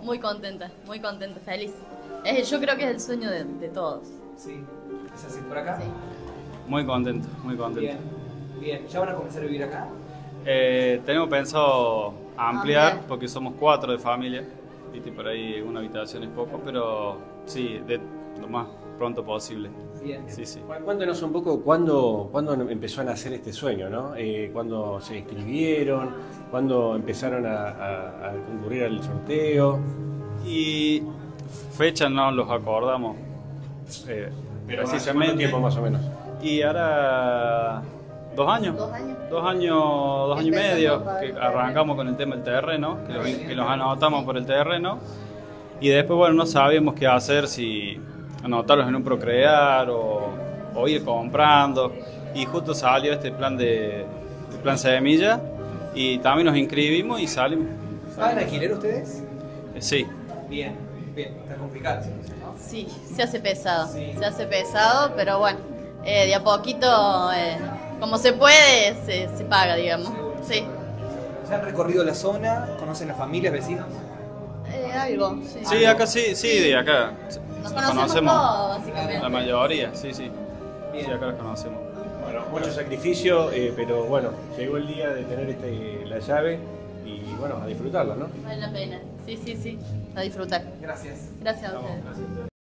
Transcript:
muy contenta, feliz. Yo creo que es el sueño de todos. Sí, ¿es así por acá? Sí. Muy contento, muy contento. Bien, bien. ¿Ya van a comenzar a vivir acá? Tenemos pensado ampliar porque somos 4 de familia. Viste, por ahí una habitación es poco, pero sí, de lo más pronto posible. Bien. Sí, sí. Cuéntenos un poco cuándo empezó a nacer este sueño, ¿no? ¿Cuándo se inscribieron? ¿Cuándo empezaron a concurrir al sorteo? Y fechas no los acordamos Pero precisamente. ¿cuánto tiempo más o menos? Y ahora 2 años. 2 años. 2 años, 2 años y Empezamos medio, por el que terreno. arrancamos con el tema del terreno, que los anotamos por el terreno. Y después, bueno, no sabíamos qué hacer, si anotarlos en un Procrear o ir comprando. Y justo salió este plan de plan semilla y también nos inscribimos y salimos. ¿Pagan alquiler ustedes? Sí. Bien, bien. Está complicado. Sí, se hace pesado. Sí. Se hace pesado, pero bueno, de a poquito, como se puede, se paga, digamos. Sí. ¿Ya han recorrido la zona? ¿Conocen las familias, vecinos? Algo, sí. Sí, acá sí, de acá. Nos Los conocemos todos, básicamente. la mayoría, sí. Sí, Bien. acá los conocemos. Bueno, mucho sacrificio, pero bueno, llegó el día de tener la llave y bueno, a disfrutarla, ¿no? Vale la pena. Sí. A disfrutar. Gracias. Gracias a ustedes.